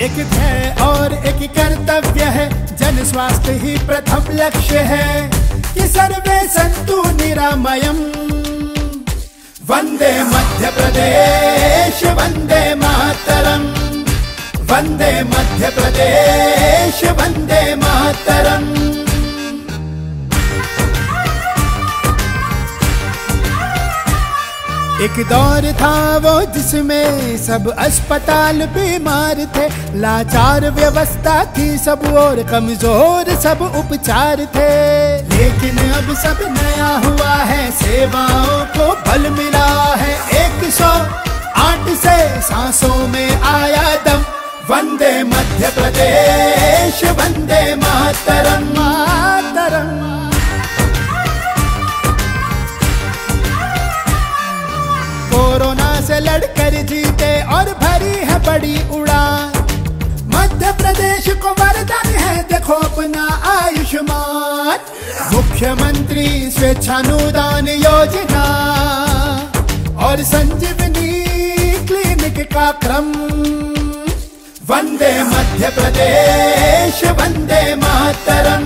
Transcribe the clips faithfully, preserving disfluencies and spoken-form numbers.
एक ध्येय और एक कर्तव्य है, जन स्वास्थ्य ही प्रथम लक्ष्य है कि सर्वे सन्तु निरामयम्। वंदे मध्य प्रदेश वंदे मातरम्, वंदे मध्य प्रदेश वंदे मातरम्। एक दौर था वो जिसमें सब अस्पताल बीमार थे, लाचार व्यवस्था थी सब और कमजोर सब उपचार थे। लेकिन अब सब नया हुआ है, सेवाओं को बल मिला है। एक सौ आठ से सांसों में आया दम। वंदे मध्य प्रदेश वंदे मातरम मातरम। कोरोना से लड़कर जीते और भरी है बड़ी उड़ान। मध्य प्रदेश को वरदान है देखो अपना आयुष्मान। मुख्यमंत्री स्वेच्छानुदान योजना और संजीवनी क्लिनिक का क्रम। वंदे मध्य प्रदेश वंदे मातरम।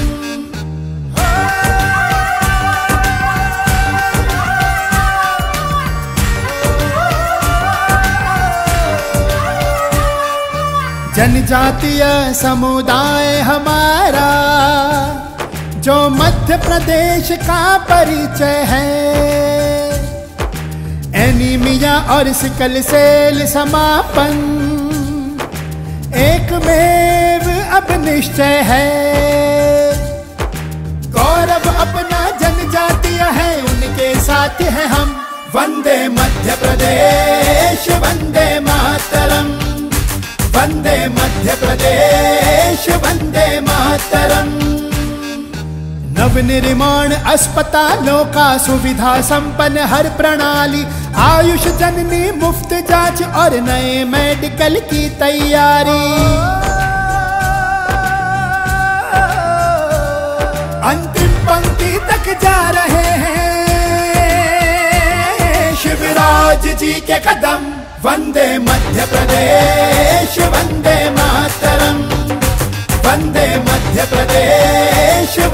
जनजातीय समुदाय हमारा जो मध्य प्रदेश का परिचय है। एनीमिया और सिकल सेल समापन एकमेव अब निश्चय है। गौरव अपना जनजातीय है, उनके साथ हैं हम। वंदे मध्य प्रदेश वंदे मातरम, वंदे मध्य प्रदेश वंदे मातरम। नवनिर्माण अस्पतालों का सुविधा संपन्न हर प्रणाली, आयुष जननी मुफ्त जांच और नए मेडिकल की तैयारी। अंतिम पंक्ति तक जा रहे हैं शिवराज जी के कदम। वंदे मध्य प्रदेश वंदे मातरम, वंदे मध्य प्रदेश